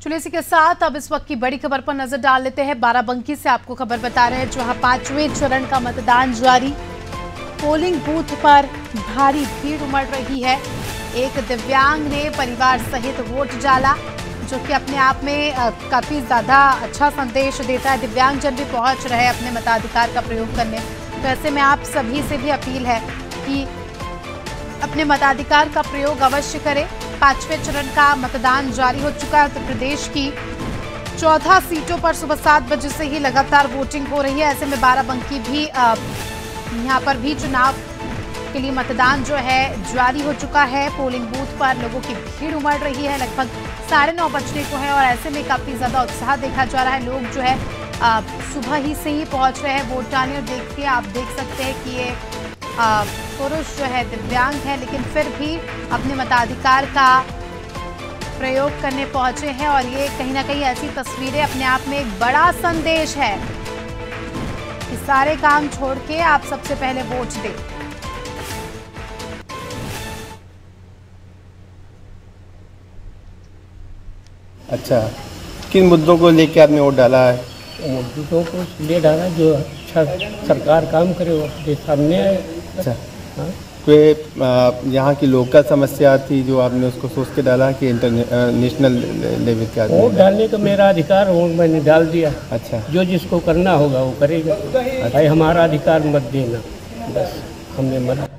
चलिए इसी के साथ अब इस वक्त की बड़ी खबर पर नजर डाल लेते हैं। बाराबंकी से आपको खबर बता रहे हैं, जहां 5वें चरण का मतदान जारी। पोलिंग बूथ पर भारी भीड़ उमड़ रही है। एक दिव्यांग ने परिवार सहित वोट डाला, जो कि अपने आप में काफी ज्यादा अच्छा संदेश देता है। दिव्यांगजन भी पहुंच रहे अपने मताधिकार का प्रयोग करने। तो ऐसे में आप सभी से भी अपील है कि अपने मताधिकार का प्रयोग अवश्य करें। 5वें चरण का मतदान जारी हो चुका है। उत्तर प्रदेश की 14 सीटों पर सुबह 7 बजे से ही लगातार वोटिंग हो रही है। ऐसे में बाराबंकी भी यहाँ पर भी चुनाव के लिए मतदान जो है जारी हो चुका है। पोलिंग बूथ पर लोगों की भीड़ उमड़ रही है। लगभग 9:30 बजने को है और ऐसे में काफी ज्यादा उत्साह देखा जा रहा है। लोग जो है सुबह ही से ही पहुंच रहे हैं वोट डालने। और देखिए, आप देख सकते हैं कि ये पुरुष जो है दिव्यांग है, लेकिन फिर भी अपने मताधिकार का प्रयोग करने पहुंचे हैं। और ये कहीं ना कहीं ऐसी तस्वीरें अपने आप में एक बड़ा संदेश है कि सारे काम छोड़ के आप सबसे पहले वोट दें। अच्छा, किन मुद्दों को लेकर आपने वोट डाला है? मुद्दों को इसलिए डाला जो अच्छा सरकार काम करे वो अपने सामने आए। अच्छा, हाँ? कोई यहाँ की लोकल समस्या थी जो आपने उसको सोच के डाला कि नेशनल लेवल के आदमी? वोट डालने का मेरा अधिकार, वोट मैंने डाल दिया। अच्छा, जो जिसको करना होगा वो करेगा। भाई हमारा अधिकार मत देना, बस हमने मत